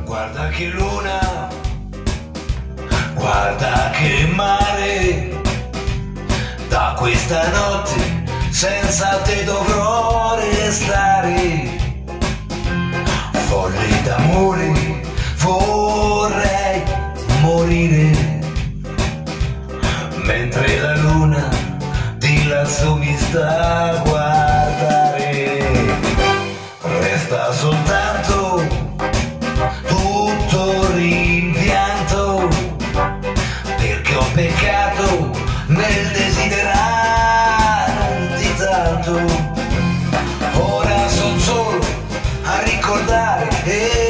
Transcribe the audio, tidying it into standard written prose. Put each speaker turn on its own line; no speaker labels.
Guarda che luna, guarda che mare, da questa notte senza te dovrò restare. Folle d'amore, vorrei morire, mentre la luna di lassù mi sta a guardare. Resta soltanto tutto rimpianto, perché ho peccato nel desiderarti tanto. Ora son solo a ricordare